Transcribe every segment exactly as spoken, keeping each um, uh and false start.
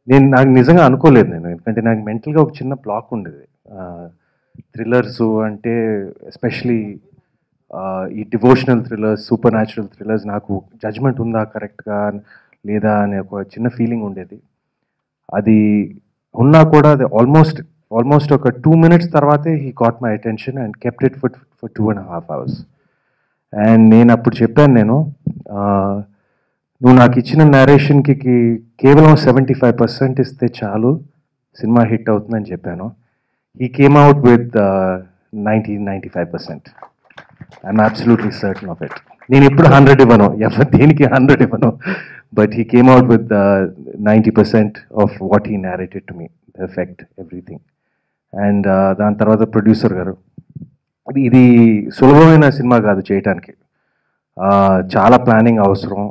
నేను నాకు నిజంగా అనుకోలేదు నేను, ఎందుకంటే నాకు మెంటల్గా ఒక చిన్న బ్లాక్ ఉండేది. థ్రిల్లర్స్ అంటే ఎస్పెషలీ ఈ devotional thrillers, super natural thrillers నాకు జడ్జ్మెంట్ ఉందా కరెక్ట్గా లేదా అనే ఒక చిన్న ఫీలింగ్ ఉండేది. అది ఉన్నా కూడా అది ఆల్మోస్ట్ ఆల్మోస్ట్ ఒక టూ మినిట్స్ తర్వాతే he got my attention and kept it for for two and half hours. అండ్ నేను అప్పుడు చెప్పాను, నేను నువ్వు నాకు ఇచ్చిన నేరేషన్కి కేవలం సెవెంటీ ఫైవ్ పర్సెంట్ ఇస్తే చాలు సినిమా హిట్ అవుతుందని చెప్పాను. He came out with ninety ninety five percent. I'm absolutely certain of it. నేను ఎప్పుడు హండ్రెడ్ ఇవ్వను, ఎవరు దేనికి హండ్రెడ్ ఇవ్వను, but he came out with ninety percent of what he narrated to me, the effect, everything. And దాని తర్వాత producer గారు, ఇది ఇది సులభమైన సినిమా కాదు చేయటానికి, చాలా ప్లానింగ్ అవసరం,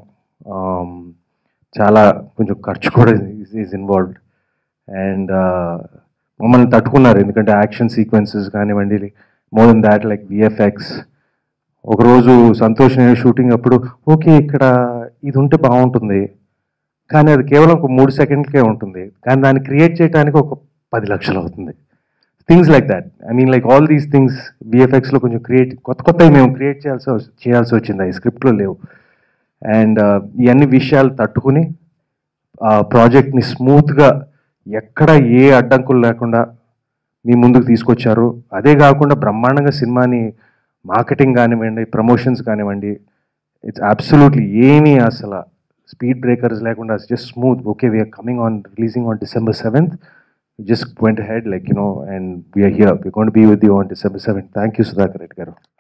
చాలా కొంచెం ఖర్చు కూడా ఈజ్ ఇన్వాల్వ్డ్. అండ్ మమ్మల్ని తట్టుకున్నారు, ఎందుకంటే యాక్షన్ సీక్వెన్సెస్ కానివ్వండి, more than that like VFX. ఒకరోజు సంతోష్ నేను షూటింగ్ అప్పుడు ఓకే ఇక్కడ ఇది ఉంటే బాగుంటుంది, కానీ అది కేవలం ఒక మూడు సెకండ్లకే ఉంటుంది, కానీ దాన్ని క్రియేట్ చేయడానికి ఒక పది లక్షలు అవుతుంది. Things like that, I mean like all these things విఎఫ్ఎక్స్లో కొంచెం క్రియేట్ కొత్త కొత్తవి మేము క్రియేట్ చేయాల్సి చేయాల్సి వచ్చింది, ఈ స్క్రిప్ట్లో లేవు. అండ్ ఇవన్నీ విషయాలు తట్టుకుని ఆ ప్రాజెక్ట్ని స్మూత్గా ఎక్కడ ఏ అడ్డంకులు లేకుండా మీ ముందుకు తీసుకొచ్చారు. అదే కాకుండా బ్రహ్మాండంగా సినిమాని మార్కెటింగ్ కానివ్వండి, ప్రమోషన్స్ కానివ్వండి, ఇట్స్ అబ్సల్యూట్లీ ఏమీ అసలు స్పీడ్ బ్రేకర్స్ లేకుండా just smooth. Okay, we're coming on releasing on December seventh, just went ahead like, you know, and we are here, we're going to be with you on December seventh. Thank you, Sudhakar Reddy garu.